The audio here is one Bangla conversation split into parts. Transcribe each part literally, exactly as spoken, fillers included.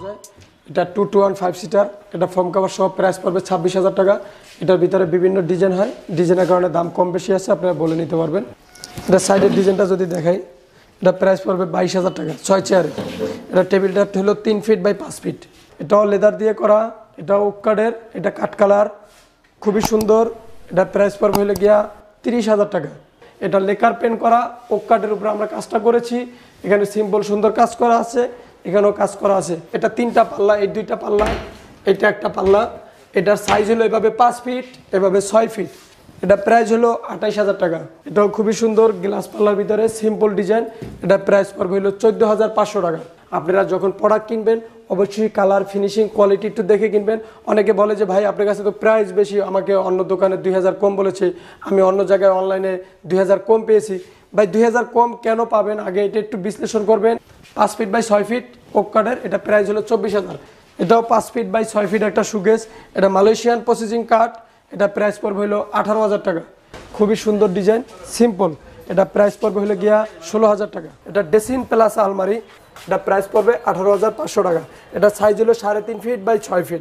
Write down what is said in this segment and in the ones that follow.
যায়। এটা two two one five seater, এটা ফোম কভার সহ প্রাইস পড়বে ছাব্বিশ হাজার টাকা। এটার ভিতরে বিভিন্ন ডিজাইন হয়, ডিজাইনের কারণে দাম কম বেশি আছে, আপনারা বলে নিতে পারবেন। এটা সাইডের ডিজাইনটা যদি দেখাই, এটা প্রাইস পড়বে বাইশ হাজার টাকা ছয় চেয়ারে। এটা টেবিলটা হলো তিন ফিট বাই পাঁচ ফিট। এটাও লেদার দিয়ে করা, এটাও ওক কাঠের, এটা কাঠ কালার, খুবই সুন্দর। এটা প্রাইস পড়বে হলে গিয়া তিরিশ হাজার টাকা। এটা লেকার পেন করা, ওক কাঠের উপরে আমরা কাজটা করেছি। এখানে সিম্পল সুন্দর কাজ করা আছে, এখানেও কাজ করা আছে। এটা তিনটা পাল্লা, এই দুইটা পাল্লা, এটা একটা পাল্লা। এটার সাইজ হলো এভাবে পাঁচ ফিট, এভাবে ছয় ফিট। এটা প্রাইস হলো আঠাইশ হাজার টাকা। এটাও খুবই সুন্দর গ্লাস পাল্লার ভিতরে সিম্পল ডিজাইন। এটা প্রাইস পড়বে হলো চোদ্দো হাজার পাঁচশো টাকা। আপনারা যখন প্রোডাক্ট কিনবেন অবশ্যই কালার, ফিনিশিং, কোয়ালিটি একটু দেখে কিনবেন। অনেকে বলে যে ভাই আপনার কাছে তো প্রাইস বেশি, আমাকে অন্য দোকানে দুই হাজার কম বলেছে, আমি অন্য জায়গায় অনলাইনে দুই হাজার কম পেয়েছি। ভাই দুই হাজার কম কেন পাবেন, আগে এটা একটু বিশ্লেষণ করবেন। পাঁচ ফিট বাই ছয় ফিট ওক কাঠের, এটা প্রাইস হলো চব্বিশ হাজার। এটাও পাঁচ ফিট বাই ছয় ফিট একটা সুগেজ, এটা মালয়েশিয়ান প্রসেসিং কাঠ। এটা প্রাইস পড়বে হলো আঠারো হাজার টাকা। খুবই সুন্দর ডিজাইন, সিম্পল। এটা প্রাইস পড়বে হলো গিয়া ষোলো হাজার টাকা। এটা ডেসিন প্লাস আলমারি, এটা প্রাইস পড়বে আঠারো হাজার পাঁচশো টাকা। এটা সাইজ হলো সাড়ে তিন ফিট বাই ছয় ফিট।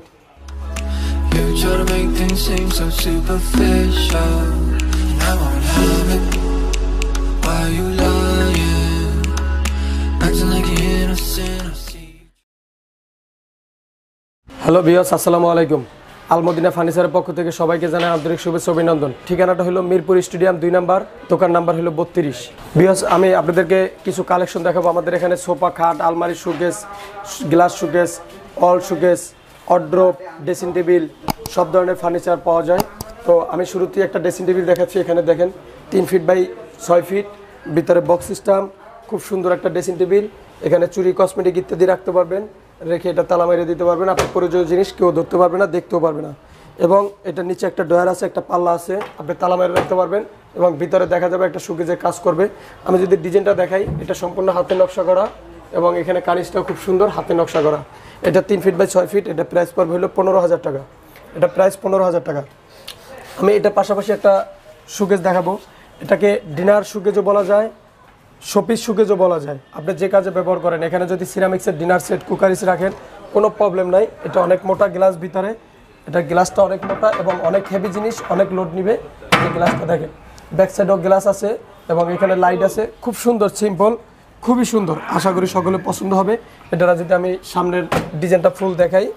হ্যালো ভিউয়ার্স, আসসালামু আলাইকুম। আলমদিনা ফার্নিচারের পক্ষ থেকে সবাইকে জানাই আন্তরিক শুভেচ্ছা অভিনন্দন। ঠিকানাটা হলো মিরপুর স্টেডিয়াম দুই নাম্বার, দোকান নাম্বার হলো বত্রিশ। ভিউয়ার্স, আমি আপনাদেরকে কিছু কালেকশন দেখাবো। আমাদের এখানে সোফা, খাট, আলমারি, showcase, glass showcase, all showcase, wardrobe, dressing table, সব ধরনের ফার্নিচার পাওয়া যায়। তো আমি শুরুতেই একটা ড্রেসিং টেবিল দেখাচ্ছি। এখানে দেখেন তিন ফিট বাই ছয় ফিট, ভিতরে বক্স সিস্টেম, খুব সুন্দর একটা ড্রেসিং টেবিল। এখানে চুরি, কসমেটিক ইত্যাদি রাখতে পারবেন, রেখে এটা তালা মেরে দিতে পারবেন। আপনার প্রয়োজনীয় জিনিস কেউ ধরতে পারবে না, দেখতেও পারবে না। এবং এটা নিচে একটা ডয়ার আছে, একটা পাল্লা আছে, আপনি তালা মেরে রাখতে পারবেন। এবং ভিতরে দেখা যাবে একটা শোকেজে কাজ করবে। আমি যদি ডিজাইনটা দেখাই, এটা সম্পূর্ণ হাতে নকশা করা এবং এখানে কানিজটাও খুব সুন্দর হাতে নকশা করা। এটা তিন ফিট বাই ছয় ফিট, এটা প্রাইস পড়বে হলো পনেরো হাজার টাকা। এটা প্রাইস পনেরো হাজার টাকা। আমি এটার পাশাপাশি একটা শোকেজ দেখাবো। এটাকে ডিনার শোকেজও বলা যায়, শোপিস শোকেজও বলা যায়, আপনি যে কাজে ব্যবহার করেন। এখানে যদি সিরামিক্সের ডিনার সেট, কুকারিস রাখেন, কোনো প্রবলেম নাই। এটা অনেক মোটা গ্লাস ভিতরে, এটা গ্লাসটা অনেক মোটা এবং অনেক হেভি জিনিস, অনেক লোড নিবে। এই গ্লাসটা দেখেন, ব্যাক সাইডেও গ্লাস আছে এবং এখানে লাইট আছে। খুব সুন্দর, সিম্পল, খুবই সুন্দর। আশা করি সকলে পছন্দ হবে। এটা যদি আমি সামনের ডিজাইনটা ফুল দেখাই,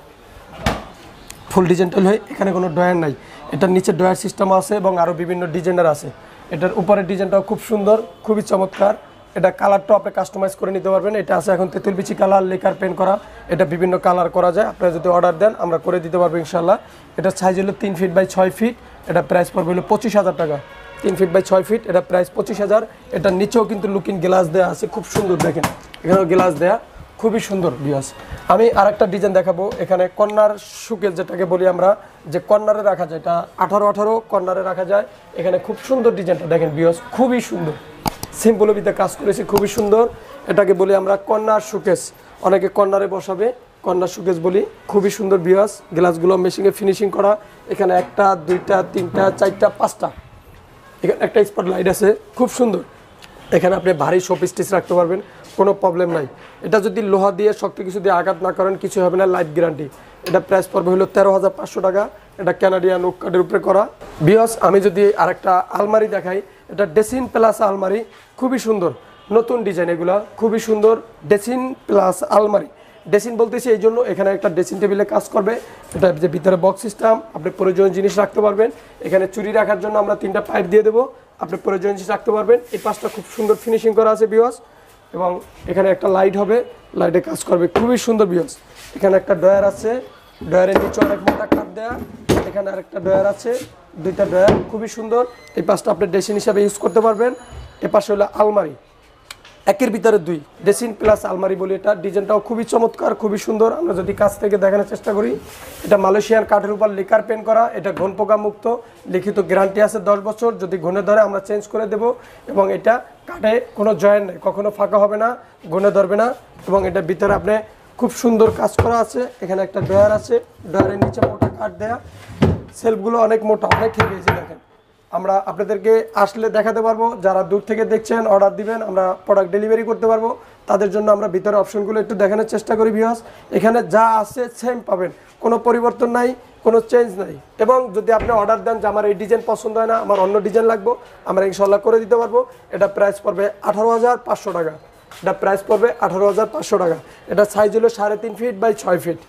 ফুল ডিজাইনটা হয়, এখানে কোনো ডয়ার নাই। এটার নিচে ডয়ার সিস্টেম আছে এবং আরও বিভিন্ন ডিজাইনার আছে। এটার উপরের ডিজাইনটাও খুব সুন্দর, খুবই চমৎকার। এটা কালারটাও আপনি কাস্টমাইজ করে নিতে পারবেন। এটা আছে এখন তেঁতুল বিচি কালার, লেকার পেন করা। এটা বিভিন্ন কালার করা যায়, আপনারা যদি অর্ডার দেন আমরা করে দিতে পারবো ইনশাল্লাহ। এটা সাইজ হলো তিন ফিট বাই ছয় ফিট, এটা প্রাইস পড়বে হলো পঁচিশ হাজার টাকা। তিন ফিট বাই ছয় ফিট, এটা প্রাইস পঁচিশ হাজার। এটার নিচেও কিন্তু লুকিং গ্লাস দেওয়া আছে, খুব সুন্দর। দেখেন এখানেও গ্লাস দেওয়া, খুবই সুন্দর। ভিউয়ার্স, আমি আরেকটা ডিজাইন দেখাবো। এখানে কর্নার শোকেস যেটাকে বলি আমরা, যে কর্নারে রাখা যায়, এটা আঠারো আঠারো কর্নারে রাখা যায়। এখানে খুব সুন্দর ডিজাইনটা দেখেন ভিউয়ার্স, খুবই সুন্দর। সিম্পলের ভিতরে কাজ করেছি, খুবই সুন্দর। এটাকে বলি আমরা কর্নার শোকেস, অনেকে কর্নারে বসাবে, কর্নার শোকেস বলি। খুবই সুন্দর ভিউয়ার্স, গ্লাসগুলো মেশিনে ফিনিশিং করা। এখানে একটা, দুইটা, তিনটা, চারটা, পাঁচটা, এখানে একটা স্পট লাইট আছে, খুব সুন্দর। এখানে আপনি ভারী শোপিস টিস রাখতে পারবেন, কোনো প্রবলেম নাই। এটা যদি লোহা দিয়ে, শক্ত কিছু দিয়ে আঘাত না করেন, কিছু হবে না, লাইফ গ্যারান্টি। এটা প্রাইস পড়বে হলো তেরো হাজার পাঁচশো টাকা। এটা ক্যানাডিয়ান ওক কাঠের উপরে করা। ভিউয়ার্স, আমি যদি আরেকটা আলমারি দেখাই, এটা ডেসিন প্লাস আলমারি, খুবই সুন্দর, নতুন ডিজাইন এগুলা, খুবই সুন্দর। ডেসিন প্লাস আলমারি, ডেসিন বলতেছি এই জন্য, এখানে একটা ড্রেসিং টেবিলে কাজ করবে। এটা যে ভিতরে বক্স সিস্টেম, আপনি প্রয়োজনীয় জিনিস রাখতে পারবেন। এখানে চুরি রাখার জন্য আমরা তিনটা পাইপ দিয়ে দেবো, আপনি প্রয়োজনীয় জিনিস রাখতে পারবেন। এই পাশটা খুব সুন্দর ফিনিশিং করা আছে ভিউয়ার্স, এবং এখানে একটা লাইট হবে, লাইটে কাজ করবে, খুবই সুন্দর ভিউয়ার্স। এখানে একটা ডয়ার আছে, ডয়ারের নিচে অনেক মোটা কাঠ দেওয়া। এখানে আরেকটা ডয়ার আছে, দুইটা ডয়ার, খুবই সুন্দর। এই পাশটা আপনি ড্রেসিং হিসাবে ইউজ করতে পারবেন। এ পাশে হলো আলমারি, একের ভিতরে দুই, ড্রেসিং প্লাস আলমারি বলি। এটা ডিজাইনটাও খুবই চমৎকার, খুবই সুন্দর। আমরা যদি কাছ থেকে দেখানোর চেষ্টা করি, এটা মালয়েশিয়ান কাঠের উপর লেকার পেন করা। এটা ঘন পোকা মুক্ত, লিখিত গ্যারান্টি আছে দশ বছর। যদি ঘনে ধরে আমরা চেঞ্জ করে দেব। এবং এটা কাঠে কোনো জয়েন্ট নেই, কখনো ফাঁকা হবে না, ঘনে ধরবে না। এবং এটার ভিতরে আপনি খুব সুন্দর কাজ করা আছে। এখানে একটা ডয়ার আছে, ডয়ারের নিচে মোটা কাঠ দেয়া। সেলফগুলো অনেক মোটা, অনেক হেভি, দেখেন আমরা আপনাদেরকে আসলে দেখাতে পারবো, যারা দূর থেকে দেখছেন অর্ডার দিবেন আমরা প্রোডাক্ট ডেলিভারি করতে পারবো, তাদের জন্য আমরা ভিতরে অপশনগুলো একটু দেখানোর চেষ্টা করি ভিউয়ার্স। এখানে যা আছে সেম পাবেন, কোনো পরিবর্তন নাই, কোনো চেঞ্জ নাই। এবং যদি আপনি অর্ডার দেন যে আমার এই ডিজাইন পছন্দ হয় না, আমার অন্য ডিজাইন লাগবে, আমরা ইনশাল্লাহ করে দিতে পারবো। এটা প্রাইস পড়বে আঠারো হাজার পাঁচশো টাকা। এটা প্রাইস পড়বে আঠারো হাজার পাঁচশো টাকা। এটা সাইজ হলো সাড়ে তিন ফিট বাই ছয় ফিট।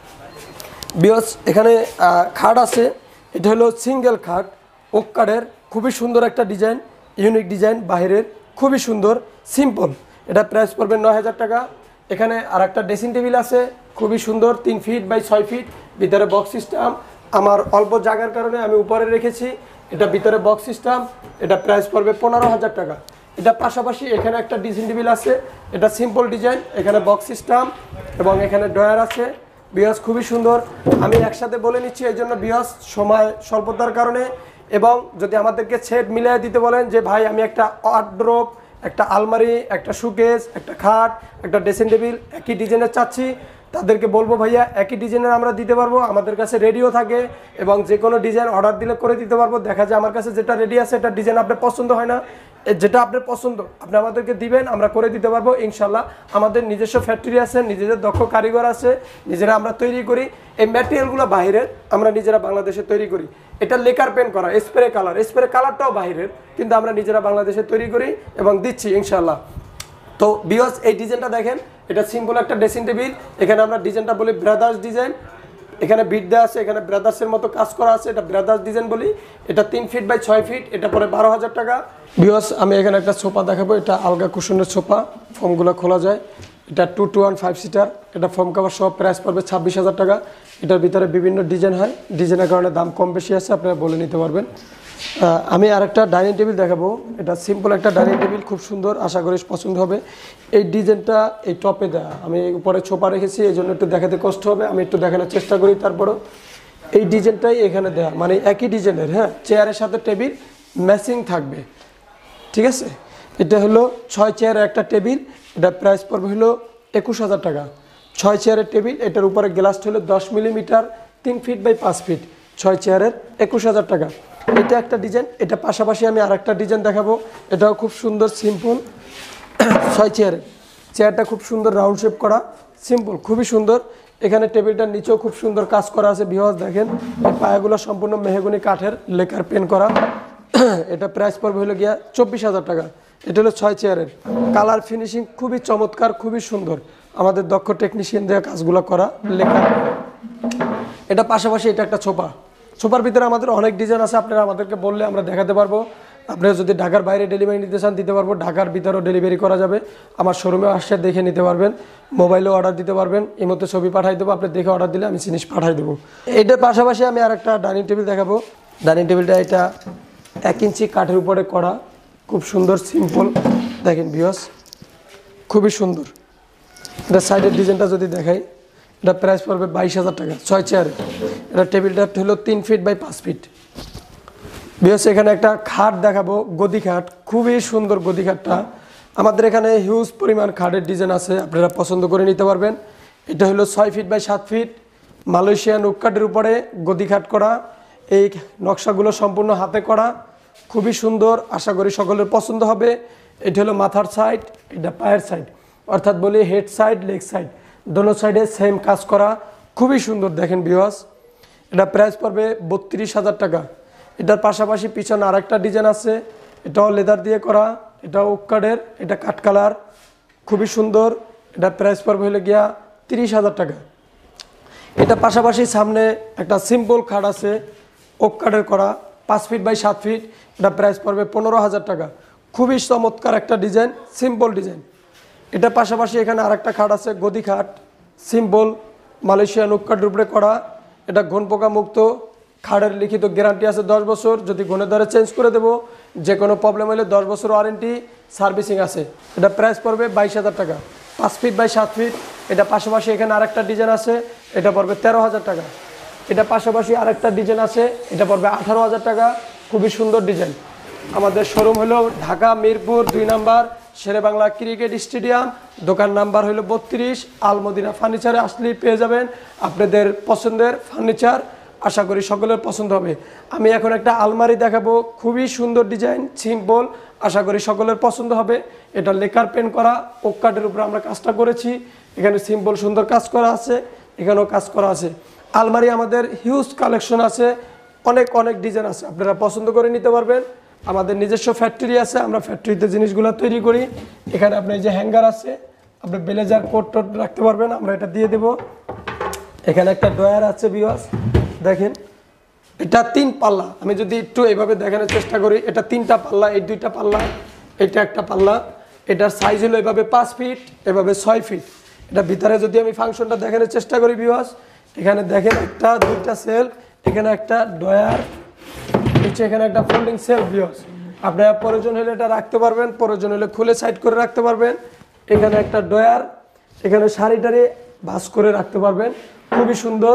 ভিউয়ার্স এখানে খাট আছে, এটা হলো সিঙ্গেল খাট, ওক কাঠের, খুবই সুন্দর একটা ডিজাইন, ইউনিক ডিজাইন, বাহিরের খুবই সুন্দর, সিম্পল। এটা প্রাইস পড়বে নয় হাজার টাকা। এখানে আর একটা ড্রেসিং টেবিল আছে, খুবই সুন্দর, তিন ফিট বাই ছয় ফিট, ভিতরে বক্স সিস্টেম। আমার অল্প জায়গার কারণে আমি উপরে রেখেছি, এটা ভিতরে বক্স সিস্টেম। এটা প্রাইস পড়বে পনেরো হাজার টাকা। এটা পাশাপাশি এখানে একটা ড্রেসিং টেবিল আছে, এটা সিম্পল ডিজাইন, এখানে বক্স সিস্টেম এবং এখানে ড্রয়ার আছে। ভিউয়ার্স খুবই সুন্দর, আমি একসাথে বলে নিচ্ছি এই জন্য ভিউয়ার্স সময় স্বল্পতার কারণে। এবং যদি আমাদেরকে সেট মিলিয়ে দিতে বলেন যে ভাই আমি একটা ওয়ার্ড্রোব, একটা আলমারি, একটা শোকেস, একটা খাট, একটা ড্রেসিং টেবিল একই ডিজাইনের চাচ্ছি, তাদেরকে বলবো ভাইয়া একই ডিজাইনের আমরা দিতে পারবো, আমাদের কাছে রেডিও থাকে এবং যে কোনো ডিজাইন অর্ডার দিলে করে দিতে পারবো। দেখা যায় আমার কাছে যেটা রেডি আছে এটা ডিজাইন আপনার পছন্দ হয় না, যেটা আপনার পছন্দ আপনি আমাদেরকে দিবেন, আমরা করে দিতে পারবো ইনশাল্লাহ। আমাদের নিজস্ব ফ্যাক্টরি আছে, নিজেদের দক্ষ কারিগর আছে, নিজেরা আমরা তৈরি করি। এই ম্যাটেরিয়ালগুলো বাইরের, আমরা নিজেরা বাংলাদেশে তৈরি করি। এটা লেকার পেন করা, স্প্রে কালার, স্প্রে কালারটাও বাইরের, কিন্তু আমরা নিজেরা বাংলাদেশে তৈরি করি এবং দিচ্ছি ইনশাল্লাহ। তো ভিউয়ার্স এই ডিজাইনটা দেখেন, এটা সিম্পল একটা ড্রেসিং টেবিল, এখানে আমরা ডিজাইনটা বলি ব্রাদার্স ডিজাইন। এখানে বিট দেওয়া আছে, এখানে ব্রাদার্সের মতো কাজ করা আছে, এটা ব্রাদার্স ডিজাইন বলি। এটা তিন ফিট বাই ছয় ফিট, এটা পরে বারো হাজার টাকা। ভিউয়ার্স আমি এখানে একটা সোফা দেখাবো, এটা আলগা কুশনের সোফা, ফর্মগুলো খোলা যায়। এটা two two one five seater, এটা ফর্ম কাভার সব প্রাইস পড়বে ছাব্বিশ হাজার টাকা। এটার ভিতরে বিভিন্ন ডিজাইন হয়, ডিজাইনের কারণে দাম কম বেশি আছে, আপনারা বলে নিতে পারবেন। আমি আরেকটা ডাইনিং টেবিল দেখাবো, এটা সিম্পল একটা ডাইনিং টেবিল, খুব সুন্দর, আশা করি পছন্দ হবে। এই ডিজাইনটা এই টপে দেওয়া, আমি উপরে ছোপা রেখেছি এই জন্য একটু দেখাতে কষ্ট হবে, আমি একটু দেখানোর চেষ্টা করি। তারপরও এই ডিজাইনটাই এখানে দেওয়া, মানে একই ডিজাইনের, হ্যাঁ, চেয়ারের সাথে টেবিল ম্যাচিং থাকবে, ঠিক আছে। এটা হলো ছয় চেয়ারের একটা টেবিল, এটা প্রাইস পড়বে হলো একুশ হাজার টাকা। ছয় চেয়ারের টেবিল, এটার উপরে গ্লাসটা হলো দশ মিলিমিটার, তিন ফিট বাই পাঁচ ফিট, ছয় চেয়ারের একুশ হাজার টাকা। এটা একটা ডিজাইন, এটা পাশাপাশি আমি আর একটা ডিজাইন দেখাবো, এটাও খুব সুন্দর, সিম্পল, ছয় চেয়ারের, চেয়ারটা খুব সুন্দর রাউন্ড শেপ করা, সিম্পল, খুবই সুন্দর। এখানে টেবিলটার নিচেও খুব সুন্দর কাজ করা আছে। ভিউয়ার্স দেখেন এই পায়াগুলো সম্পূর্ণ মেহগনি কাঠের লেকার পেন করা। এটা প্রাইস পড়বে হলো গিয়া চব্বিশ হাজার টাকা। এটা হলো ছয় চেয়ারের, কালার ফিনিশিং খুবই চমৎকার, খুবই সুন্দর, আমাদের দক্ষ টেকনিশিয়ান দেওয়া কাজগুলো করা লেকার। এটা পাশাপাশি এটা একটা সোফা, সোফার ভিতরে আমাদের অনেক ডিজাইন আছে, আপনারা আমাদেরকে বললে আমরা দেখাতে পারবো। আপনারা যদি ঢাকার বাইরে ডেলিভারি নিতে চান দিতে পারবো, ঢাকার ভিতরেও ডেলিভারি করা যাবে। আমার শোরুমেও আসছে দেখে নিতে পারবেন, মোবাইলেও অর্ডার দিতে পারবেন, এই মধ্যে ছবি পাঠাই দেবো, আপনি দেখে অর্ডার দিলে আমি জিনিস পাঠাই দেবো। এটার পাশাপাশি আমি আর একটা ডাইনিং টেবিল দেখাবো। ডাইনিং টেবিলটা এটা এক ইঞ্চি কাঠের উপরে করা, খুব সুন্দর, সিম্পল, দেখেন ভিউয়ার্স খুবই সুন্দর। এটা সাইডের ডিজাইনটা যদি দেখাই, এটা প্রাইস পড়বে বাইশ হাজার টাকা, ছয় চেয়ারে। এটা টেবিলটা হলো তিন ফিট বাই পাঁচ ফিট। ভিউয়ার্স এখানে একটা খাট দেখাবো, গদি খাট, খুবই সুন্দর গদি খাটটা। আমাদের এখানে হিউজ পরিমাণ খাটের ডিজাইন আছে, আপনারা পছন্দ করে নিতে পারবেন। এটা হলো ছয় ফিট বাই সাত ফিট, মালয়েশিয়ান ওক কাঠের উপরে গদি খাট করা। এই নকশাগুলো সম্পূর্ণ হাতে করা, খুবই সুন্দর, আশা করি সকলের পছন্দ হবে। এটা হলো মাথার সাইড, এটা পায়ের সাইড, অর্থাৎ বলি হেড সাইড, লেগ সাইড, দোনো সাইডে সেম কাজ করা, খুবই সুন্দর। দেখেন ভিউয়ার্স এটা প্রাইস পড়বে বত্রিশ হাজার টাকা। এটার পাশাপাশি পিছনে আরেকটা ডিজাইন আছে, এটাও লেদার দিয়ে করা, এটাও ওক কাঠের, এটা কাঠ কালার, খুবই সুন্দর। এটা প্রাইস পড়বে হলে গিয়া তিরিশ হাজার টাকা। এটা পাশাপাশি সামনে একটা সিম্পল খাট আছে, ওক কাঠের করা, পাঁচ ফিট বাই সাত ফিট, এটা প্রাইস পড়বে পনেরো হাজার টাকা। খুবই চমৎকার একটা ডিজাইন, সিম্পল ডিজাইন। এটা পাশাপাশি এখানে আরেকটা খাট আছে, গদি খাট, সিম্পল, মালয়েশিয়ান ওক কাঠের উপরে করা। এটা ঘন পোকা মুক্ত, খাটের লিখিত গ্যারান্টি আছে দশ বছর, যদি ঘনের দ্বারা চেঞ্জ করে দেবো, যে কোনো প্রবলেম হলে দশ বছর ওয়ারেন্টি, সার্ভিসিং আছে। এটা প্রাইস পড়বে বাইশ হাজার টাকা, পাঁচ ফিট বাই সাত ফিট। এটা পাশাপাশি এখানে আরেকটা ডিজাইন আছে, এটা পড়বে তেরো হাজার টাকা। এটা পাশাপাশি আরেকটা ডিজাইন আছে, এটা পড়বে আঠারো হাজার টাকা, খুবই সুন্দর ডিজাইন। আমাদের শোরুম হলো ঢাকা মিরপুর দুই number Shere Bangla cricket stadium, দোকান নাম্বার হলো বত্রিশ। আল মদিনা ফার্নিচারে আসলেই পেয়ে যাবেন আপনাদের পছন্দের ফার্নিচার। আশা করি সকলের পছন্দ হবে। আমি এখন একটা আলমারি দেখাবো, খুবই সুন্দর ডিজাইন, সিম্পল, আশা করি সকলের পছন্দ হবে। এটা লেকার পেন্ট করা, ওক কাঠের উপরে আমরা কাজটা করেছি। এখানে সিম্পল সুন্দর কাজ করা আছে, এখানেও কাজ করা আছে। আলমারি আমাদের হিউজ কালেকশন আছে, অনেক অনেক ডিজাইন আছে, আপনারা পছন্দ করে নিতে পারবেন। আমাদের নিজস্ব ফ্যাক্টরি আছে, আমরা ফ্যাক্টরিতে জিনিসগুলো তৈরি করি। এখানে আপনার এই যে হ্যাঙ্গার আছে, আপনি ব্লেজার কোট টোট রাখতে পারবেন, আমরা এটা দিয়ে দেব। এখানে একটা ড্রয়ার আছে ভিউয়ার্স, দেখেন এটা তিন পাল্লা। আমি যদি একটু এইভাবে দেখানোর চেষ্টা করি, এটা তিনটা পাল্লা, এই দুইটা পাল্লা, এটা একটা পাল্লা। এটার সাইজ হলো এভাবে পাঁচ ফিট, এভাবে ছয় ফিট। এটা ভিতরে যদি আমি ফাংশনটা দেখানোর চেষ্টা করি ভিউয়ার্স, এখানে দেখেন একটা দুইটা সেলফ, এখানে একটা ড্রয়ার, নিচে এখানে একটা ফোল্ডিং সেলফ ভিউয়ার্স। আপনারা প্রয়োজন হলে এটা রাখতে পারবেন, প্রয়োজন হলে খুলে সাইড করে রাখতে পারবেন। এখানে একটা ড্রয়ার, এখানে শাড়িটারে ভাঁজ করে রাখতে পারবেন, খুবই সুন্দর।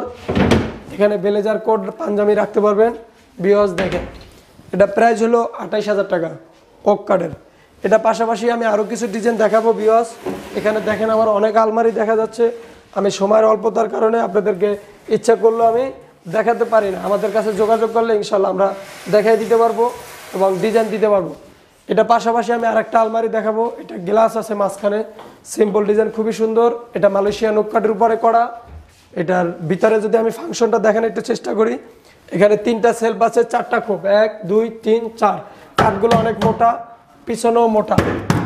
এখানে ব্লেজার কোট পাঞ্জাবি রাখতে পারবেন ভিউয়ার্স। দেখেন এটা প্রাইস হলো আঠাইশ হাজার টাকা ওক কাঠের। এটা পাশাপাশি আমি আরও কিছু ডিজাইন দেখাবো ভিউয়ার্স। এখানে দেখেন আমার অনেক আলমারি দেখা যাচ্ছে, আমি সময়ের অল্পতার কারণে আপনাদেরকে ইচ্ছা করলো আমি দেখাতে পারি না। আমাদের কাছে যোগাযোগ করলে ইনশাল্লাহ আমরা দেখাই দিতে পারবো এবং ডিজাইন দিতে পারবো। এটা পাশাপাশি আমি আরেকটা আলমারি দেখাবো, এটা গ্লাস আছে মাঝখানে, সিম্পল ডিজাইন, খুবই সুন্দর। এটা মালয়েশিয়ান ওক কাঠের উপরে করা। এটার ভিতরে যদি আমি ফাংশনটা দেখানোর একটু চেষ্টা করি, এখানে তিনটা সেলফ আছে, চারটা খোপ, এক দুই তিন চার। কাঠগুলো অনেক মোটা, পিছনেও মোটা,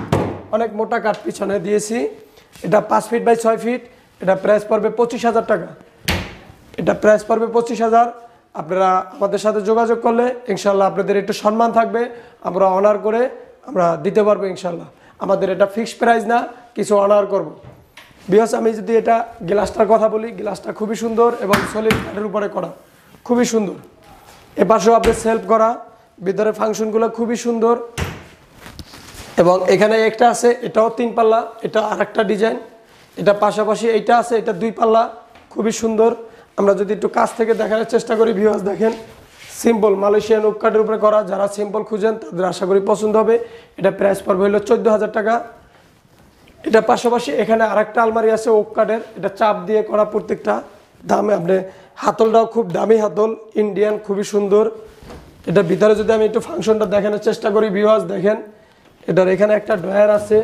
অনেক মোটা কাঠ পিছনে দিয়েছি। এটা পাঁচ ফিট বাই ছয় ফিট। এটা প্রাইস পড়বে পঁচিশ হাজার টাকা। এটা প্রাইস পড়বে পঁচিশ হাজার। আপনারা আমাদের সাথে যোগাযোগ করলে ইনশাল্লাহ আপনাদের একটু সম্মান থাকবে, আমরা অনার করে আমরা দিতে পারবো ইনশাল্লাহ। আমাদের এটা ফিক্সড প্রাইস না, কিছু অনার করব। বিকজ আমি যদি এটা গ্লাসটার কথা বলি, গ্লাসটা খুবই সুন্দর এবং সলিড কাঠের উপরে করা, খুবই সুন্দর। এপাশেও আপনার সেলফ করা, ভিতরে ফাংশনগুলো খুবই সুন্দর। এবং এখানে একটা আছে, এটাও তিন পাল্লা, এটা আর একটা ডিজাইন। এটা পাশাপাশি এইটা আছে, এটা দুই পাল্লা, খুবই সুন্দর। আমরা যদি একটু কাছ থেকে দেখানোর চেষ্টা করি ভিউয়ার্স, দেখেন সিম্পল মালয়েশিয়ান ওক কাঠের উপরে করা। যারা সিম্পল খুঁজেন তাদের আশা করি পছন্দ হবে। এটা প্রাইস পড়বে হলো চোদ্দ হাজার টাকা। এটা পাশাপাশি এখানে আরেকটা আলমারি আছে ওক কাঠের, এটা চাপ দিয়ে করা, প্রত্যেকটা দামে আপনি হাতলটাও খুব দামি হাতল, ইন্ডিয়ান, খুবই সুন্দর। এটা ভিতরে যদি আমি একটু ফাংশনটা দেখানোর চেষ্টা করি ভিউয়ার্স, দেখেন এটার এখানে একটা ড্রয়ার আছে,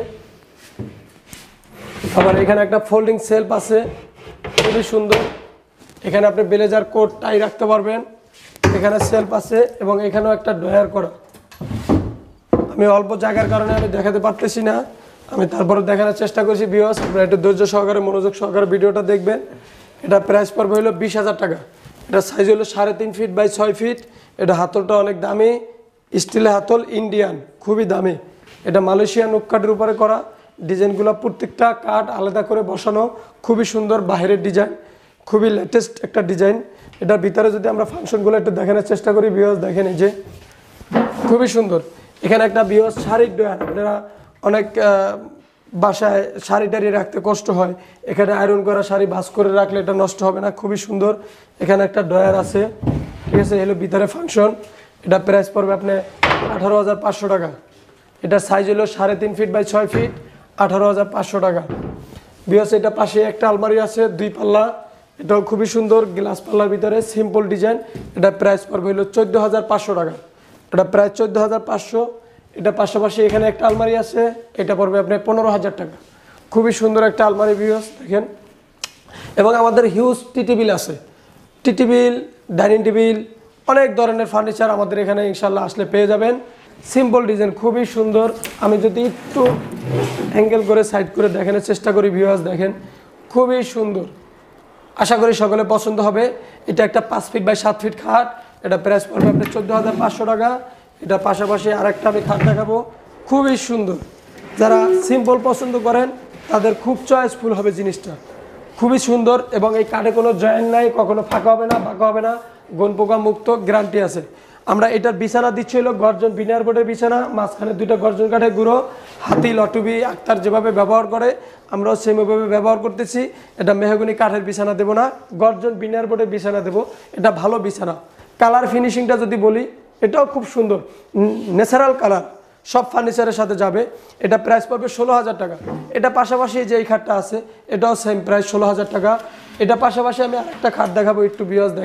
আবার এখানে একটা ফোল্ডিং সেলফ আছে, খুবই সুন্দর। এখানে আপনি ব্লেজার কোট টাই রাখতে পারবেন। এখানে সেলফ আছে এবং এখানেও একটা ড্রয়ার করা। আমি অল্প জায়গার কারণে আমি দেখাতে পারতেছি না, আমি তারপরে দেখানোর চেষ্টা করছি ভিউয়ার্স। আপনারা একটু ধৈর্য সহকারে, মনোযোগ সহকারে ভিডিওটা দেখবেন। এটা প্রাইস পড়বে হলো বিশ হাজার টাকা। এটা সাইজ হলো সাড়ে তিন ফিট বাই ছয় ফিট। এটা হাতলটা অনেক দামি, স্টিলের হাতল, ইন্ডিয়ান, খুবই দামি। এটা মালয়েশিয়ান ওক কাঠের উপরে করা। ডিজাইনগুলো প্রত্যেকটা কাঠ আলাদা করে বসানো, খুবই সুন্দর বাহিরের ডিজাইন, খুবই লেটেস্ট একটা ডিজাইন। এটার ভিতরে যদি আমরা ফাংশনগুলো একটু দেখানোর চেষ্টা করি ভিউয়ার্স, দেখেন এই যে খুবই সুন্দর। এখানে একটা ভিউয়ার্স শাড়ির ড্রয়ার, আপনারা অনেক বাসায় শাড়ি টাড়ি রাখতে কষ্ট হয়, এখানে আয়রন করা শাড়ি ভাঁজ করে রাখলে এটা নষ্ট হবে না, খুবই সুন্দর। এখানে একটা ড্রয়ার আছে, ঠিক আছে, এলো ভিতরে ফাংশন। এটা প্রাইস পড়বে আপনি আঠারো হাজার পাঁচশো টাকা। এটা সাইজ হলো সাড়ে তিন ফিট বাই ছয় ফিট, আঠারো হাজার পাঁচশো টাকা। ভিউয়ার্স এটা পাশে একটা আলমারি আছে দুই পাল্লা, এটাও খুবই সুন্দর, গ্লাস পাল্লার ভিতরে সিম্পল ডিজাইন। এটা প্রাইস পড়বে হলো চোদ্দো হাজার পাঁচশো টাকা। এটা প্রায় চোদ্দো হাজার পাঁচশো। এটা পাশাপাশি এখানে একটা আলমারি আছে, এটা পড়বে আপনার পনেরো হাজার টাকা। খুবই সুন্দর একটা আলমারি ভিউয়ার্স, দেখেন। এবং আমাদের হিউজ টি টেবিল আছে, টি টেবিল, ডাইনিং টেবিল, অনেক ধরনের ফার্নিচার আমাদের এখানে ইনশাল্লাহ আসলে পেয়ে যাবেন। সিম্পল ডিজাইন, খুবই সুন্দর। আমি যদি একটু অ্যাঙ্গেল করে সাইড করে দেখানোর চেষ্টা করি ভিউয়ার্স, দেখেন খুবই সুন্দর, আশা করি সকলে পছন্দ হবে। এটা একটা পাঁচ ফিট বাই সাত ফিট খাট। এটা প্রাইস পড়বে আপনার চোদ্দো হাজার পাঁচশো টাকা। এটা পাশাপাশি আরেকটা আমি খাট দেখাবো, খুবই সুন্দর। যারা সিম্পল পছন্দ করেন তাদের খুব চয়েসফুল হবে জিনিসটা, খুবই সুন্দর। এবং এই কাঠে কোনো জয়েন্ট নাই, কখনো ফাঁকা হবে না, বাঁকা হবে না, গোন পোকা মুক্ত, গ্যারান্টি আছে। আমরা এটার বিছানা দিচ্ছি হলো গর্জন বিনার বোর্ডের বিছানা, মাঝখানে দুইটা গর্জন কাঠের গুঁড়ো, হাতি লটুবি আক্তার যেভাবে ব্যবহার করে আমরাও সেমভাবে ব্যবহার করতেছি। এটা মেহগনি কাঠের বিছানা দেবো না, গর্জন বিনার বোর্ডের বিছানা দেবো। এটা ভালো বিছানা। কালার ফিনিশিংটা যদি বলি, এটাও খুব সুন্দর, ন্যাচারাল কালার, সব ফার্নিচারের সাথে যাবে। এটা প্রাইস পড়বে ষোলো হাজার টাকা। এটা পাশাপাশি যে এই খাটটা আছে, এটাও সেম প্রাইস ষোলো হাজার টাকা। এটা পাশাপাশি আমি আরেকটা খাট দেখাবো, একটু ভিউয়ার্স দেখেন।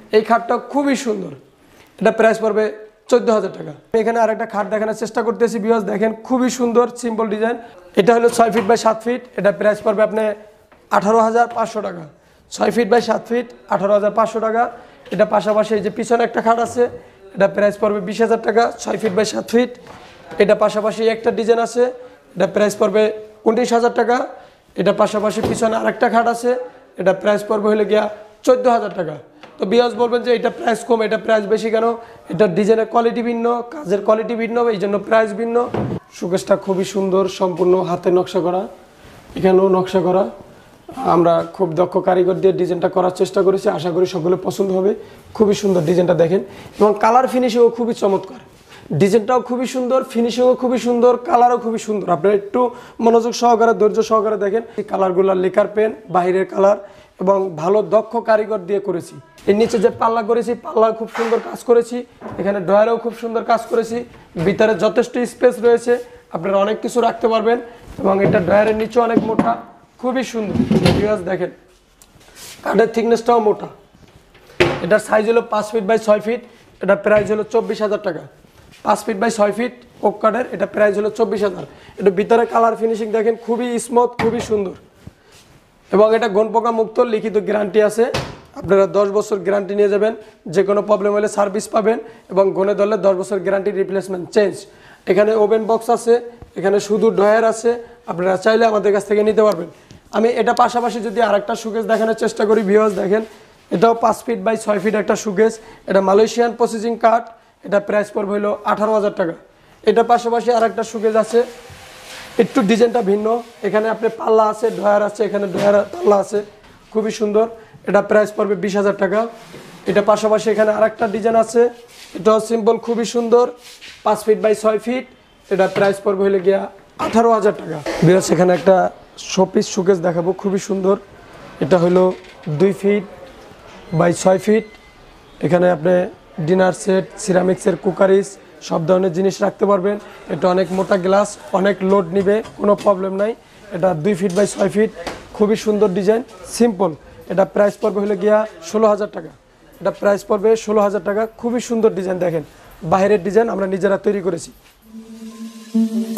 এই খাটটা খুবই সুন্দর, এটা প্রাইস পড়বে চোদ্দ হাজার টাকা। এখানে আরেকটা খাট দেখানোর চেষ্টা করতেছি ভিউয়ার্স, দেখেন খুবই সুন্দর সিম্পল ডিজাইন। এটা হলো ছয় ফিট বাই সাত ফিট, এটা প্রাইস পড়বে আপনি আঠারো হাজার পাঁচশো টাকা। ছয় ফিট বাই সাত ফিট আঠারো হাজার পাঁচশো টাকা। এটা পাশাপাশি এই যে পিছনে একটা খাট আছে, এটা প্রাইস পড়বে বিশ হাজার টাকা, ছয় ফিট বাই সাত ফিট। এটা পাশাপাশি একটা ডিজাইন আছে, এটা প্রাইস পড়বে উনত্রিশ হাজার টাকা। এটা পাশাপাশি পিছনে আরেকটা খাট আছে, এটা প্রাইস পড়বে হলে গিয়া চোদ্দ হাজার টাকা। তো বিয়াস বলবেন যে এটা প্রাইস কম, এটা প্রাইস বেশি কেন? এটা ডিজাইনের কোয়ালিটি ভিন্ন, কাজের কোয়ালিটি ভিন্ন, এই জন্য প্রাইস ভিন্ন। শোকেসটা খুবই সুন্দর, সম্পূর্ণ হাতে নকশা করা, এখানেও নকশা করা। আমরা খুব দক্ষ কারিগর দিয়ে ডিজাইনটা করার চেষ্টা করেছি, আশা করি সকলে পছন্দ হবে। খুবই সুন্দর ডিজাইনটা দেখেন, এবং কালার ফিনিশিংও খুবই চমৎকার। ডিজাইনটাও খুবই সুন্দর, ফিনিশিংও খুবই সুন্দর, কালারও খুবই সুন্দর। আপনারা একটু মনোযোগ সহকারে ধৈর্য সহকারে দেখেন। এই কালারগুলো লেকার পেন, বাহিরের কালার, এবং ভালো দক্ষ কারিগর দিয়ে করেছি। এর নিচে যে পাল্লা করেছি, পাল্লা খুব সুন্দর কাজ করেছি। এখানে ড্রয়ারেও খুব সুন্দর কাজ করেছি। ভিতরে যথেষ্ট স্পেস রয়েছে, আপনারা অনেক কিছু রাখতে পারবেন। এবং এটা ড্রয়ারের নিচে অনেক মোটা, খুবই সুন্দর। ভিউয়ার্স দেখেন, কাঠের থিকনেসটাও মোটা। এটার সাইজ হলো পাঁচ ফিট বাই ছয় ফিট, এটা প্রাইস হলো চব্বিশ হাজার টাকা। পাঁচ ফিট বাই ছয় ফিট ওক কাঠের, এটা প্রাইস হলো চব্বিশ হাজার। এটা ভিতরে কালার ফিনিশিং দেখেন, খুবই স্মুথ, খুবই সুন্দর। এবং এটা গন পোকা মুক্ত, লিখিত গ্যারান্টি আছে। আপনারা দশ বছর গ্যারান্টি নিয়ে যাবেন, যে কোনো প্রবলেম হলে সার্ভিস পাবেন। এবং গনে ধরলে দশ বছর গ্যারান্টি, রিপ্লেসমেন্ট, চেঞ্জ। এখানে ওভেন বক্স আছে, এখানে শুধু ড্রয়ার আছে, আপনারা চাইলে আমাদের কাছ থেকে নিতে পারবেন। আমি এটা পাশাপাশি যদি আরেকটা শোকেস দেখানোর চেষ্টা করি, ভিউয়ার্স দেখেন, এটাও পাঁচ ফিট বাই ছয় ফিট একটা শোকেস। এটা মালয়েশিয়ান প্রসেসিং কাঠ, এটা প্রাইস পড়বে হলো আঠারো হাজার টাকা। এটা পাশাপাশি আরেকটা শোকেস আছে, একটু ডিজাইনটা ভিন্ন। এখানে আপনি পাল্লা আছে, ড্রয়ার আছে, এখানে ড্রয়ার পাল্লা আছে, খুবই সুন্দর। এটা প্রাইস পড়বে বিশ হাজার টাকা। এটা পাশাপাশি এখানে আরেকটা ডিজাইন আছে, এটাও সিম্পল, খুবই সুন্দর, পাঁচ ফিট বাই ছয় ফিট। এটা প্রাইস পড়বে হলে গিয়া আঠারো হাজার টাকা। বিরাজ এখানে একটা শোপিস শোকেস দেখাবো, খুবই সুন্দর। এটা হলো দুই ফিট বাই ছয় ফিট। এখানে আপনি ডিনার সেট, সিরামিক্সের কুকারিস, সব ধরনের জিনিস রাখতে পারবেন। এটা অনেক মোটা গ্লাস, অনেক লোড নিবে, কোনো প্রবলেম নাই। এটা দুই ফিট বাই ছয় ফিট, খুবই সুন্দর ডিজাইন, সিম্পল। এটা প্রাইস পড়বে হলে গিয়া ষোলো হাজার টাকা। এটা প্রাইস পড়বে ষোলো হাজার টাকা। খুবই সুন্দর ডিজাইন দেখেন, বাইরের ডিজাইন আমরা নিজেরা তৈরি করেছি।